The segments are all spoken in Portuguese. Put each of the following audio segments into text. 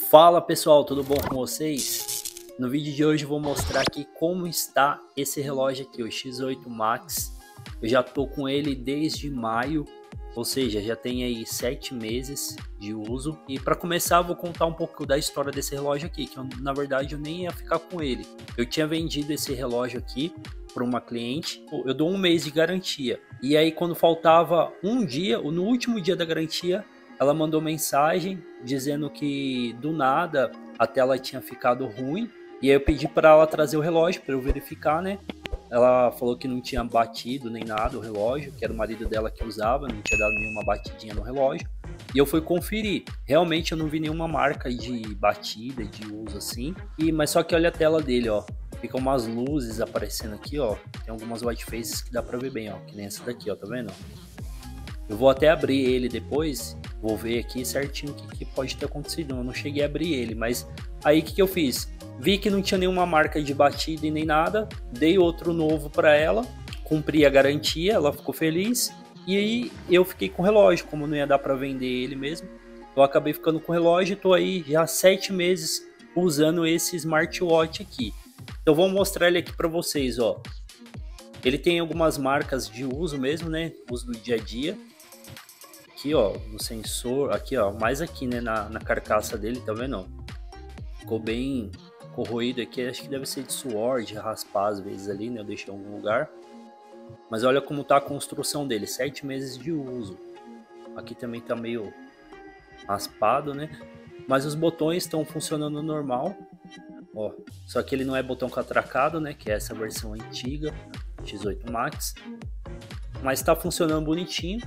Fala pessoal, tudo bom com vocês? No vídeo de hoje eu vou mostrar aqui como está esse relógio aqui, o X8 Max. Eu já tô com ele desde maio, ou seja, já tem aí 7 meses de uso. E para começar eu vou contar um pouco da história desse relógio aqui, que na verdade eu nem ia ficar com ele. Eu tinha vendido esse relógio aqui para uma cliente, eu dou um mês de garantia. E aí quando faltava um dia, no último dia da garantia, ela mandou mensagem dizendo que do nada a tela tinha ficado ruim. E aí eu pedi para ela trazer o relógio para eu verificar, né? Ela falou que não tinha batido nem nada o relógio, que era o marido dela que usava, não tinha dado nenhuma batidinha no relógio. E eu fui conferir. Realmente eu não vi nenhuma marca de batida, de uso assim. Mas só que olha a tela dele, ó. Ficam umas luzes aparecendo aqui, ó. Tem algumas white faces que dá para ver bem, ó. Que nem essa daqui, ó. Tá vendo? Eu vou até abrir ele depois. Vou ver aqui certinho o que pode ter acontecido. Eu não cheguei a abrir ele, mas aí o que eu fiz? Vi que não tinha nenhuma marca de batida e nem nada. Dei outro novo para ela. Cumpri a garantia, ela ficou feliz. E aí eu fiquei com o relógio, como não ia dar para vender ele mesmo. Eu acabei ficando com o relógio e tô aí já 7 meses usando esse smartwatch aqui. Então vou mostrar ele aqui para vocês, ó. Ele tem algumas marcas de uso mesmo, né? Uso do dia a dia. Aqui, ó, no sensor, aqui, ó, mais aqui, né, na carcaça dele, tá vendo? Ficou bem corroído aqui, acho que deve ser de suor, de raspar às vezes ali, né? Eu deixei em algum lugar. Mas olha como tá a construção dele, 7 meses de uso. Aqui também tá meio raspado, né? Mas os botões estão funcionando normal. Ó, só que ele não é botão catracado, né? Que é essa versão antiga, X8 Max. Mas tá funcionando bonitinho.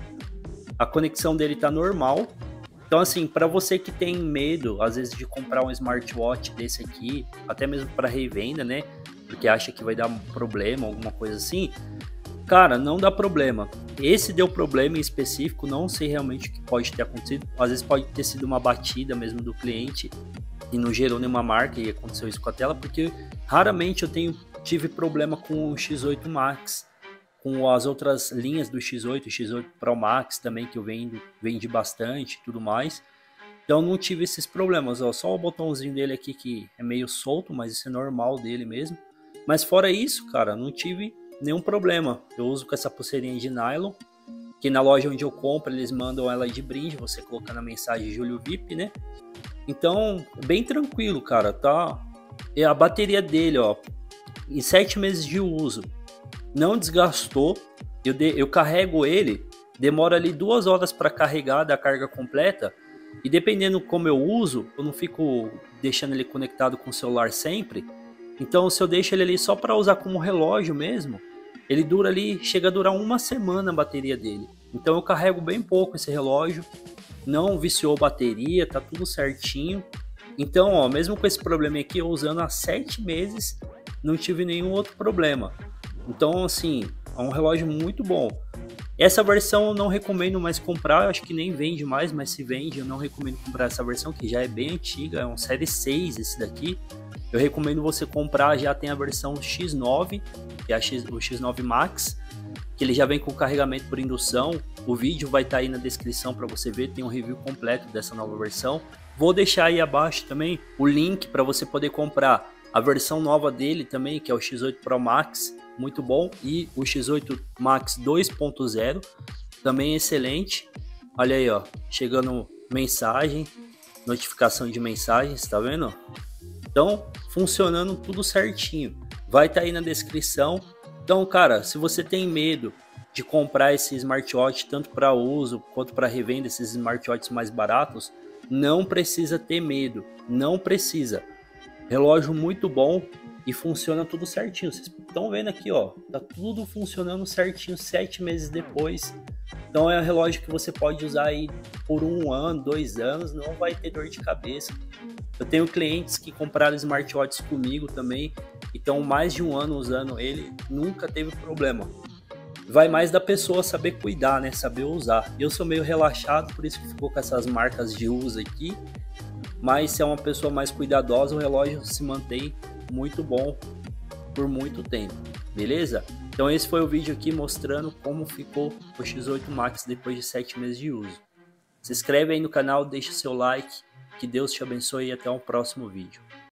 A conexão dele tá normal. Então assim, para você que tem medo, às vezes, de comprar um smartwatch desse aqui, até mesmo para revenda, né? Porque acha que vai dar um problema, alguma coisa assim. Cara, não dá problema. Esse deu problema em específico, não sei realmente o que pode ter acontecido. Às vezes pode ter sido uma batida mesmo do cliente e não gerou nenhuma marca e aconteceu isso com a tela, porque raramente eu tive problema com o X8 Max. Com as outras linhas do X8, X8 Pro Max também, que eu vendi bastante e tudo mais. Então não tive esses problemas, ó, só o botãozinho dele aqui que é meio solto, mas isso é normal dele mesmo. Mas fora isso, cara, não tive nenhum problema. Eu uso com essa pulseirinha de nylon, que na loja onde eu compro eles mandam ela de brinde, você coloca na mensagem Julio VIP, né? Então, bem tranquilo, cara, tá? E a bateria dele, ó, em 7 meses de uso, não desgastou. Eu carrego ele, demora ali 2 horas para carregar da carga completa. E dependendo como eu uso, eu não fico deixando ele conectado com o celular sempre. Então se eu deixo ele ali só para usar como relógio mesmo, ele dura ali, chega a durar 1 semana a bateria dele. Então eu carrego bem pouco esse relógio, não viciou bateria, tá tudo certinho. Então, ó, mesmo com esse problema aqui, eu usando há 7 meses, não tive nenhum outro problema. Então, assim, é um relógio muito bom. Essa versão eu não recomendo mais comprar, eu acho que nem vende mais, mas se vende, eu não recomendo comprar essa versão, que já é bem antiga, é um Série 6 esse daqui. Eu recomendo você comprar, já tem a versão X9, que é o X9 Max, que ele já vem com carregamento por indução. O vídeo vai estar aí na descrição para você ver, tem um review completo dessa nova versão. Vou deixar aí abaixo também o link para você poder comprar a versão nova dele também, que é o X8 Pro Max, muito bom, e o X8 Max 2.0, também excelente. Olha aí, ó, chegando mensagem, notificação de mensagens, tá vendo? Então, funcionando tudo certinho. Vai estar aí na descrição. Então, cara, se você tem medo de comprar esse smartwatch, tanto para uso quanto para revenda, esses smartwatches mais baratos, não precisa ter medo, não precisa. Relógio muito bom e funciona tudo certinho. Vocês estão vendo aqui, ó, tá tudo funcionando certinho 7 meses depois. Então é um relógio que você pode usar aí por 1 ano, 2 anos, não vai ter dor de cabeça. Eu tenho clientes que compraram smartwatches comigo também, e estão mais de 1 ano usando ele, nunca teve problema. Vai mais da pessoa saber cuidar, né, saber usar. Eu sou meio relaxado, por isso que ficou com essas marcas de uso aqui. Mas se é uma pessoa mais cuidadosa, o relógio se mantém muito bom por muito tempo, beleza? Então esse foi o vídeo aqui mostrando como ficou o X8 Max depois de 7 meses de uso. Se inscreve aí no canal, deixa seu like, Que Deus te abençoe e até o próximo vídeo.